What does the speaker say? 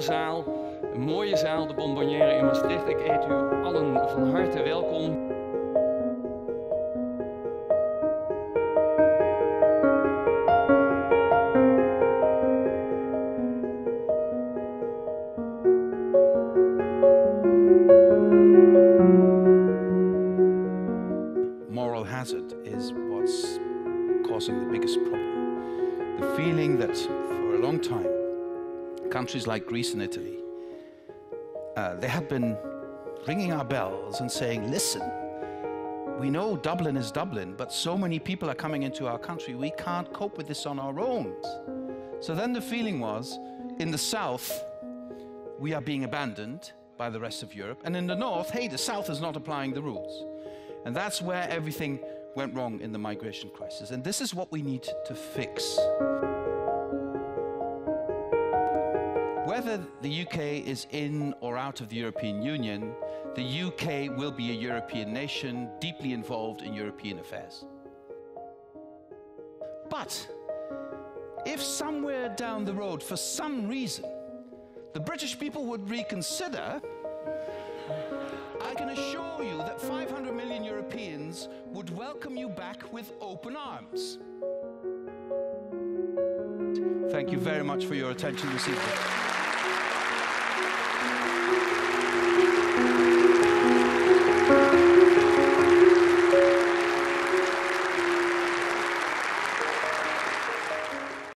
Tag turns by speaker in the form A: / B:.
A: zaal, een mooie zaal, de Bonbonnière in Maastricht. Ik heet u allen van harte welkom.
B: Moral hazard is what's causing the biggest problem. The feeling that for a long time, countries like Greece and Italy, they have been ringing our bells and saying, listen, we know Dublin is Dublin, but so many people are coming into our country, we can't cope with this on our own. So then the feeling was, in the south, we are being abandoned by the rest of Europe, and in the north, hey, the south is not applying the rules. And that's where everything went wrong in the migration crisis. And this is what we need to fix. Whether the UK is in or out of the European Union, the UK will be a European nation deeply involved in European affairs. But if somewhere down the road, for some reason, the British people would reconsider, I can assure you that 500 million Europeans would welcome you back with open arms. Thank you very much for your attention this evening.